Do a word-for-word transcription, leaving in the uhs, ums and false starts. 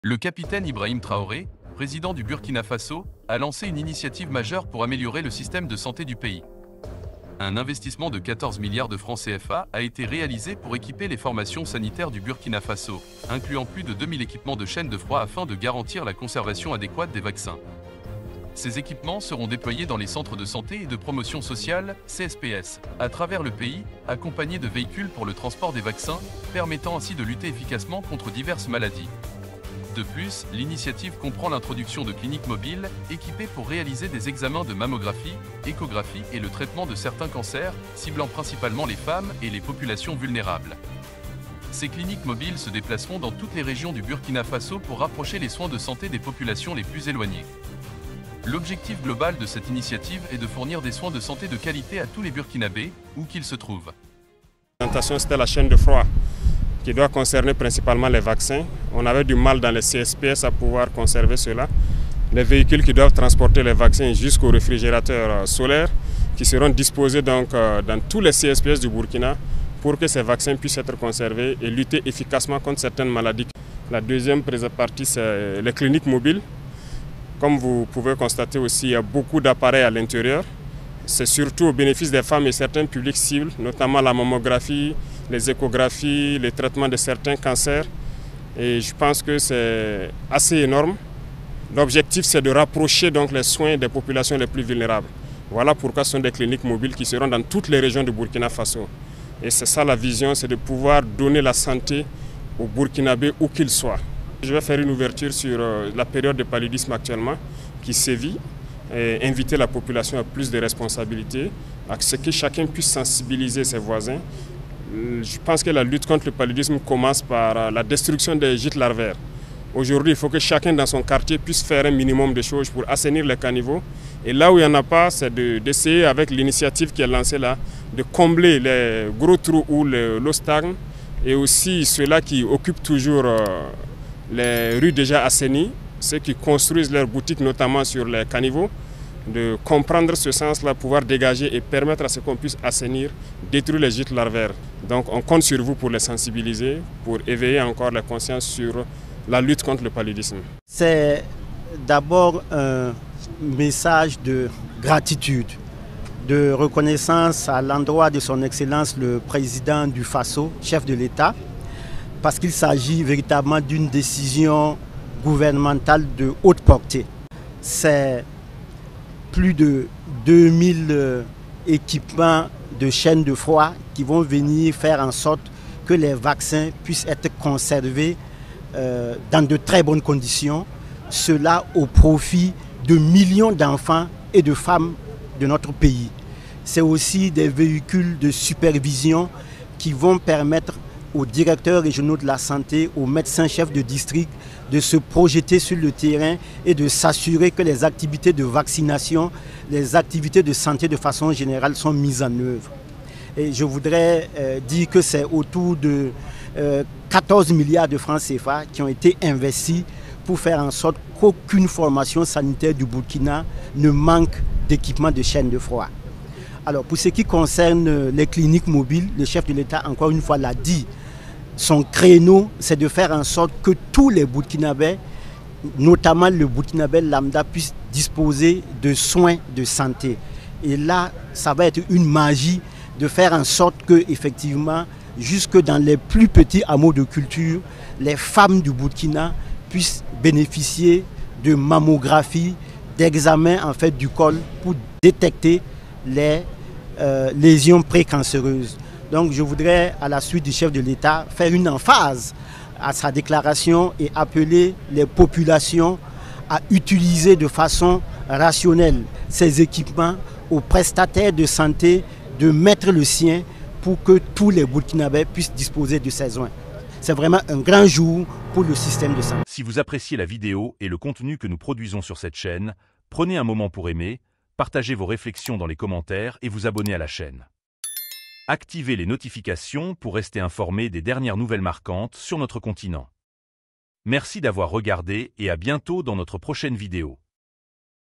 Le capitaine Ibrahim Traoré, président du Burkina Faso, a lancé une initiative majeure pour améliorer le système de santé du pays. Un investissement de quatorze milliards de francs C F A a été réalisé pour équiper les formations sanitaires du Burkina Faso, incluant plus de deux mille équipements de chaînes de froid afin de garantir la conservation adéquate des vaccins. Ces équipements seront déployés dans les centres de santé et de promotion sociale, C S P S, à travers le pays, accompagnés de véhicules pour le transport des vaccins, permettant ainsi de lutter efficacement contre diverses maladies. De plus, l'initiative comprend l'introduction de cliniques mobiles, équipées pour réaliser des examens de mammographie, échographie et le traitement de certains cancers, ciblant principalement les femmes et les populations vulnérables. Ces cliniques mobiles se déplaceront dans toutes les régions du Burkina Faso pour rapprocher les soins de santé des populations les plus éloignées. L'objectif global de cette initiative est de fournir des soins de santé de qualité à tous les Burkinabés, où qu'ils se trouvent. C'était la chaîne de froid qui doit concerner principalement les vaccins. On avait du mal dans les C S P S à pouvoir conserver cela. Les véhicules qui doivent transporter les vaccins jusqu'aux réfrigérateurs solaires qui seront disposés donc dans tous les C S P S du Burkina pour que ces vaccins puissent être conservés et lutter efficacement contre certaines maladies. La deuxième partie, c'est les cliniques mobiles. Comme vous pouvez constater aussi, il y a beaucoup d'appareils à l'intérieur. C'est surtout au bénéfice des femmes et certains publics cibles, notamment la mammographie, les échographies, les traitements de certains cancers. Et je pense que c'est assez énorme. L'objectif, c'est de rapprocher donc les soins des populations les plus vulnérables. Voilà pourquoi ce sont des cliniques mobiles qui seront dans toutes les régions du Burkina Faso. Et c'est ça la vision, c'est de pouvoir donner la santé aux Burkinabés où qu'ils soient. Je vais faire une ouverture sur la période de paludisme actuellement qui sévit et inviter la population à plus de responsabilités, à ce que chacun puisse sensibiliser ses voisins. Je pense que la lutte contre le paludisme commence par la destruction des gîtes larvaires. Aujourd'hui, il faut que chacun dans son quartier puisse faire un minimum de choses pour assainir les caniveaux. Et là où il n'y en a pas, c'est d'essayer avec l'initiative qui est lancée là, de combler les gros trous où l'eau stagne et aussi ceux-là qui occupent toujours les rues déjà assainies, ceux qui construisent leurs boutiques notamment sur les caniveaux, de comprendre ce sens-là, pouvoir dégager et permettre à ce qu'on puisse assainir, détruire les gîtes larvaires. Donc on compte sur vous pour les sensibiliser, pour éveiller encore la conscience sur la lutte contre le paludisme. C'est d'abord un message de gratitude, de reconnaissance à l'endroit de son Excellence le Président du Faso, chef de l'État, parce qu'il s'agit véritablement d'une décision gouvernementale de haute portée. C'est plus de deux mille équipements de chaînes de froid qui vont venir faire en sorte que les vaccins puissent être conservés euh, dans de très bonnes conditions, cela au profit de millions d'enfants et de femmes de notre pays. C'est aussi des véhicules de supervision qui vont permettre aux directeurs régionaux de la santé, aux médecins-chefs de district de se projeter sur le terrain et de s'assurer que les activités de vaccination, les activités de santé de façon générale sont mises en œuvre. Et je voudrais euh, dire que c'est autour de euh, quatorze milliards de francs C F A qui ont été investis pour faire en sorte qu'aucune formation sanitaire du Burkina ne manque d'équipements de chaîne de froid. Alors pour ce qui concerne les cliniques mobiles, le chef de l'État encore une fois l'a dit, son créneau, c'est de faire en sorte que tous les Burkinabés, notamment le Burkinabé lambda, puissent disposer de soins de santé. Et là, ça va être une magie de faire en sorte que, effectivement, jusque dans les plus petits hameaux de culture, les femmes du Burkina puissent bénéficier de mammographie, d'examens en fait du col pour détecter les euh, lésions précancéreuses. Donc je voudrais, à la suite du chef de l'État, faire une emphase à sa déclaration et appeler les populations à utiliser de façon rationnelle ces équipements, aux prestataires de santé de mettre le sien pour que tous les Burkinabés puissent disposer de ces soins. C'est vraiment un grand jour pour le système de santé. Si vous appréciez la vidéo et le contenu que nous produisons sur cette chaîne, prenez un moment pour aimer, partagez vos réflexions dans les commentaires et vous abonnez à la chaîne. Activez les notifications pour rester informé des dernières nouvelles marquantes sur notre continent. Merci d'avoir regardé et à bientôt dans notre prochaine vidéo.